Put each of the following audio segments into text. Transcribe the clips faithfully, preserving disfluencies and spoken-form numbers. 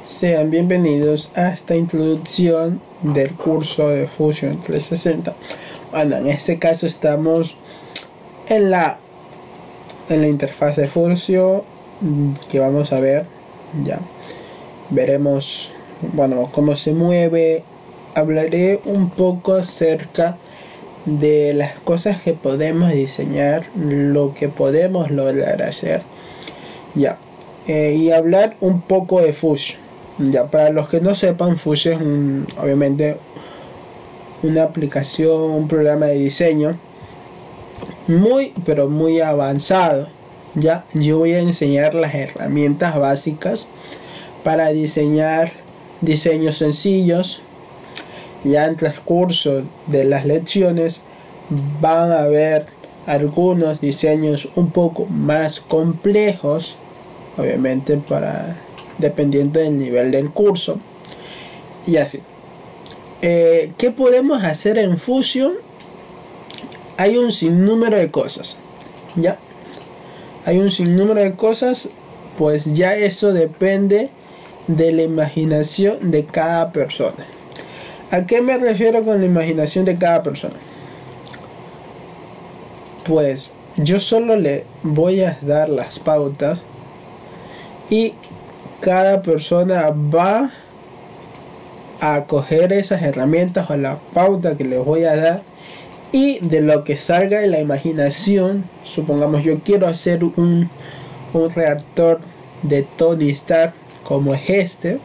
Sean bienvenidos a esta introducción del curso de Fusion trescientos sesenta. Bueno, en este caso estamos en la en la interfaz de Fusion que vamos a ver. Ya veremos, bueno, cómo se mueve. Hablaré un poco acerca de las cosas que podemos diseñar, lo que podemos lograr hacer, ya eh, y hablar un poco de Fusion. Ya, para los que no sepan, Fusion es un, obviamente una aplicación, un programa de diseño muy pero muy avanzado. Ya, yo voy a enseñar las herramientas básicas para diseñar diseños sencillos. Ya en transcurso de las lecciones van a ver algunos diseños un poco más complejos, obviamente para dependiendo del nivel del curso, y así. Eh, ¿Qué podemos hacer en Fusion? Hay un sinnúmero de cosas, ya. Hay un sinnúmero de cosas, pues ya eso depende de la imaginación de cada persona. ¿A qué me refiero con la imaginación de cada persona? Pues yo solo le voy a dar las pautas y cada persona va a coger esas herramientas o la pauta que les voy a dar, y de lo que salga de la imaginación, supongamos yo quiero hacer un, un reactor de Tony Stark como es este,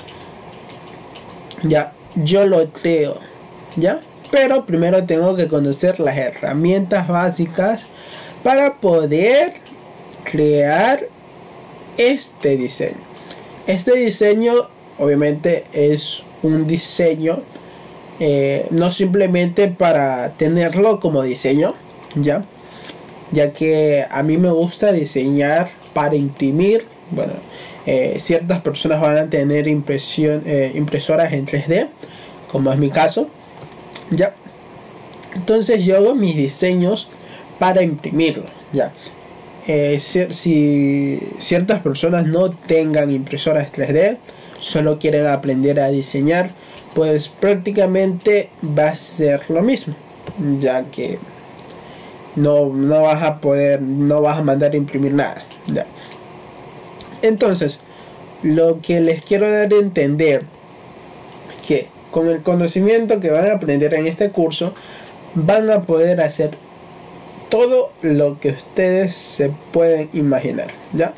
ya, yo lo creo, ya, pero primero tengo que conocer las herramientas básicas para poder crear este diseño. Este diseño obviamente es un diseño eh, no simplemente para tenerlo como diseño, ya, ya que a mí me gusta diseñar para imprimir. Bueno, eh, ciertas personas van a tener impresión, eh, impresoras en tres D, como es mi caso, ya. Entonces yo hago mis diseños para imprimirlo, ya. Eh, si, si ciertas personas no tengan impresoras tres D, solo quieren aprender a diseñar, pues prácticamente va a ser lo mismo, ya que no, no vas a poder, no vas a mandar a imprimir nada, ya. Entonces, lo que les quiero dar a entender, que con el conocimiento que van a aprender en este curso, van a poder hacer todo lo que ustedes se pueden imaginar, ¿ya?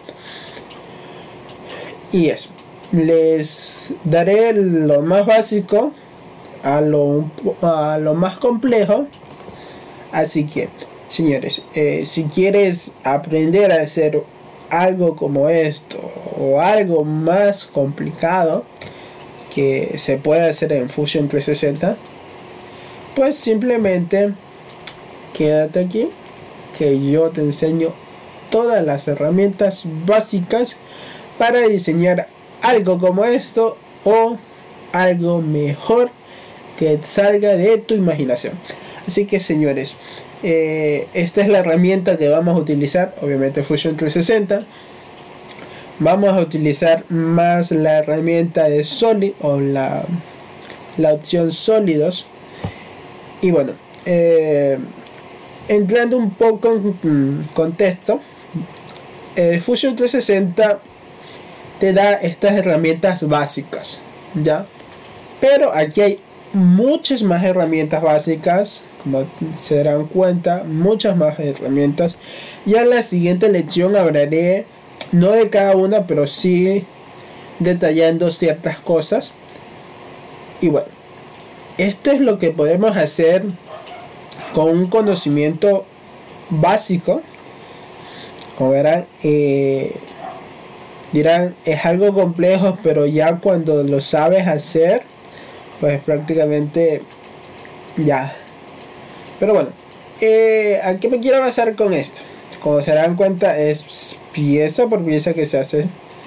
Y eso, les daré lo más básico a lo, a lo más complejo. Así que, señores, eh, si quieres aprender a hacer algo como esto o algo más complicado que se puede hacer en Fusion trescientos sesenta, pues simplemente quédate aquí, que yo te enseño todas las herramientas básicas para diseñar algo como esto o algo mejor que salga de tu imaginación. Así que, señores, eh, esta es la herramienta que vamos a utilizar, obviamente Fusion trescientos sesenta. Vamos a utilizar más la herramienta de Solid o la, la opción sólidos. Y bueno, eh, entrando un poco en contexto, el Fusion trescientos sesenta te da estas herramientas básicas, ya, pero aquí hay muchas más herramientas básicas, como se darán cuenta, muchas más herramientas. Ya en la siguiente lección hablaré no de cada una, pero sí detallando ciertas cosas. Y bueno, esto es lo que podemos hacer con un conocimiento básico. Como verán, eh, dirán, es algo complejo, pero ya cuando lo sabes hacer, pues prácticamente ya. Pero bueno, eh, ¿a qué me quiero basar con esto? Como se darán cuenta, es pieza por pieza que se hace,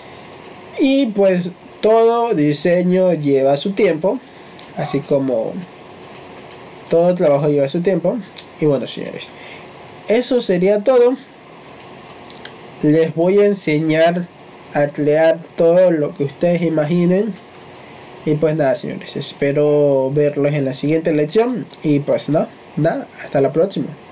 y pues todo diseño lleva su tiempo, así como todo trabajo lleva su tiempo. Y bueno, señores, eso sería todo. Les voy a enseñar a crear todo lo que ustedes imaginen. Y pues nada, señores, espero verlos en la siguiente lección. Y pues no, nada, hasta la próxima.